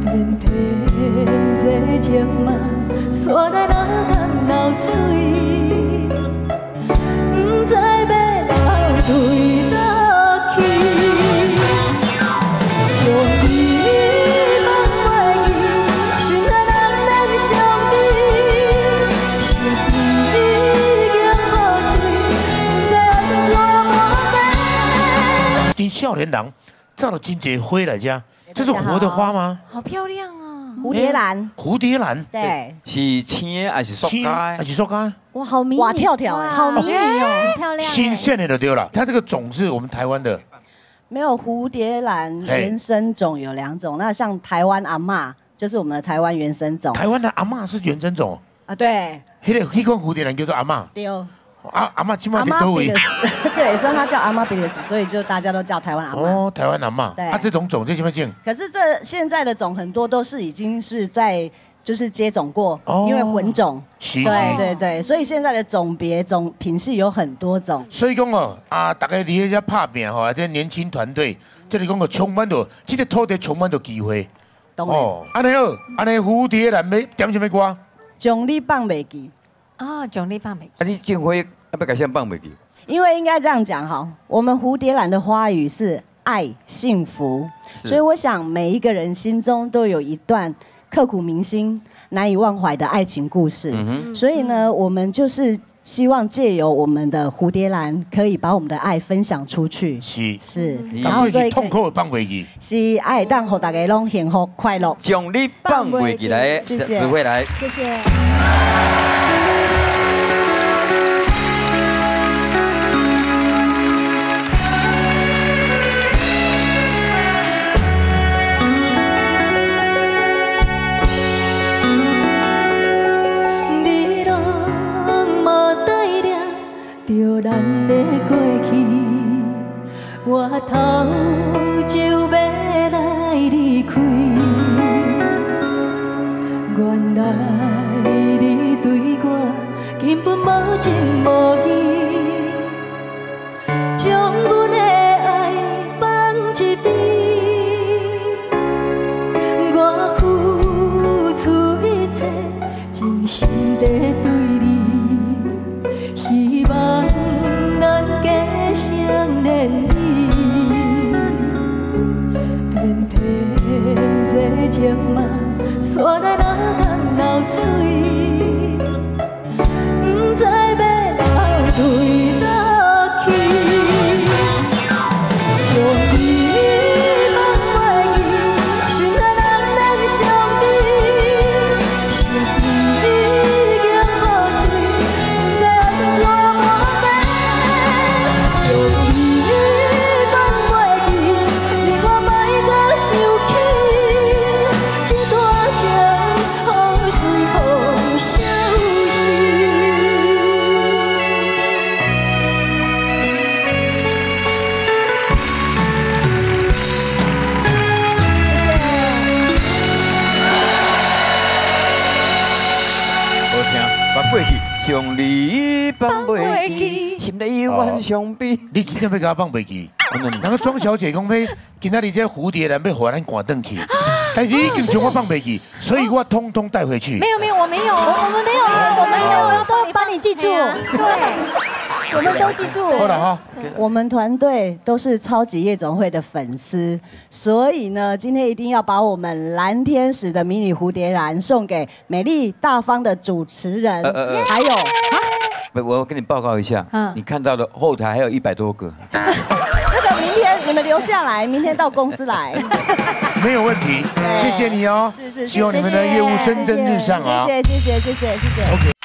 然天这情嘛，煞来哪通流水？不知要流对倒去，将你放袂记，心内人免伤悲，心已经无嘴，不知安怎抹白。 对少年人造了真侪花来遮，这是活的花吗？ 好漂亮啊！ 蝴蝶兰， 蝴蝶兰， 对， 是青的还是塑胶的？ 还是塑胶？ 哇，好迷你， 哇跳跳哎好迷你哦，很漂亮， 新鲜的就对了。它这个种是我们台湾的， 没有蝴蝶兰嘿原生种有2种，那像台湾阿嬷就是我们的台湾原生种台湾的阿嬷是原生种， 啊，对， 那款蝴蝶兰叫做阿嬷。 丢。 阿嬷起码阿在多位妈比利。斯，对，所以它叫阿妈比利斯，所以就大家都叫台湾阿妈。 哦，台湾阿嬷。 对啊，这种种在什么种？ 可是这现在的种很多都是已经是在就是接种过， 哦因为混种。 是对对对，所以现在的种别种品系有很多种。 所以讲哦，啊，大家伫迄只拍拼吼，这年轻团队，这里讲个充满着，这个土地充满着机会。 当然， 安尼好，安尼蝴蝶兰要点什么歌？ 奖励棒袂记， 啊，奖励棒美， 啊，你种花要改先放袂记？ 因为应该这样讲哈，我们蝴蝶兰的花语是爱、幸福， 是所以我想每一个人心中都有一段刻骨铭心、难以忘怀的爱情故事。所以呢，我们就是希望借由我们的蝴蝶兰，可以把我们的爱分享出去。 是， 是， 嗯然后所以痛苦的放袂记。 是爱当互大家拢幸福快乐。 奖励放袂记来， 谢谢指挥来。 谢谢。 你拢无带领着咱的过去，我头就要来离开。原来你对我根本无情无义，将阮的爱放一边。我付出一切，真心地对你，希望咱加相连理。然天这情嘛，煞来哪通流水？不知要流对倒去。将你放袂记，心内人免伤悲，心已经无嘴，不知安怎抹白。将你放袂记，令我莫搁想起，这段情雨随风消失。 好听，放袂记，将你放袂记，心内永远伤悲。 你真正要甲我放袂记？那个庄小姐讲要今仔日这蝴蝶兰要互咱赶转去，但是你已经将我放袂记，所以我通通带回去。 没有没有，我没有，我们没有啊，我们有，都帮你记住，对，我们都记住。 好了哈， 我们团队都是超级夜总会的粉丝，所以呢，今天一定要把我们蓝天使的迷你蝴蝶兰送给美丽大方的主持人，还有不，我跟你报告一下，你看到的后台还有100多个。 这个明天你们留下来，明天到公司来。 没有问题，谢谢你哦。 是是， 希望你们的业务蒸蒸日上啊。 谢谢谢谢谢谢谢谢。 OK。